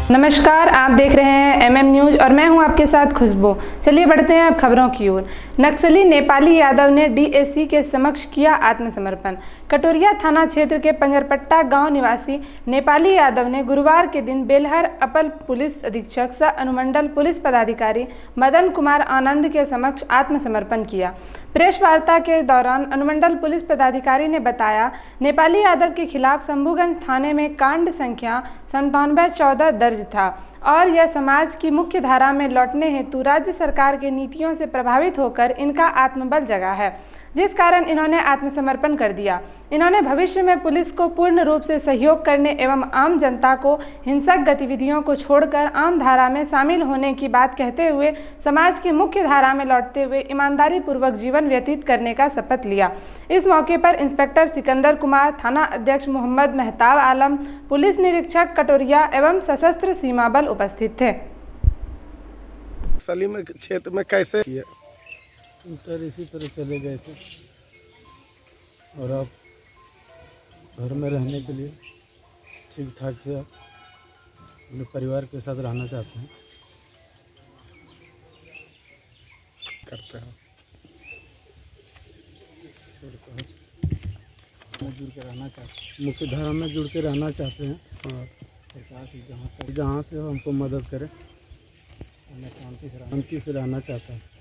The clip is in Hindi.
नमस्कार, आप देख रहे हैं एमएम न्यूज और मैं हूं आपके साथ खुशबू। चलिए बढ़ते हैं अब खबरों की ओर। नक्सली नेपाली यादव ने डीएसी के समक्ष किया आत्मसमर्पण। कटोरिया थाना क्षेत्र के पंजरपट्टा गांव निवासी नेपाली यादव ने गुरुवार के दिन बेलहर अपर पुलिस अधीक्षक सह अनुमंडल पुलिस पदाधिकारी मदन कुमार आनंद के समक्ष आत्मसमर्पण किया। प्रेस वार्ता के दौरान अनुमंडल पुलिस पदाधिकारी ने बताया, नेपाली यादव के खिलाफ शंभूगंज थाने में कांड संख्या 9714 दर्ज था और यह समाज की मुख्य धारा में लौटने हेतु राज्य सरकार की नीतियों से प्रभावित होकर इनका आत्मबल जगा है, जिस कारण इन्होंने आत्मसमर्पण कर दिया। इन्होंने भविष्य में पुलिस को पूर्ण रूप से सहयोग करने एवं आम जनता को हिंसक गतिविधियों को छोड़कर आम धारा में शामिल होने की बात कहते हुए समाज की मुख्य धारा में लौटते हुए ईमानदारी पूर्वक जीवन व्यतीत करने का शपथ लिया। इस मौके पर इंस्पेक्टर सिकंदर कुमार, थाना अध्यक्ष मोहम्मद मेहताब आलम, पुलिस निरीक्षक कटोरिया एवं सशस्त्र सीमा बल उपस्थित थे। सलीम क्षेत्र में कैसे इसी तरह चले गए थे और अब घर में रहने के लिए ठीक ठाक से अपने परिवार के साथ रहना चाहते हैं। करते हैं जुड़ के रहना चाहते हैं, मुख्य धारा में जुड़ के रहना चाहते हैं और सरकार की जहाँ से हमको मदद करे, शांति से रहना चाहते हैं।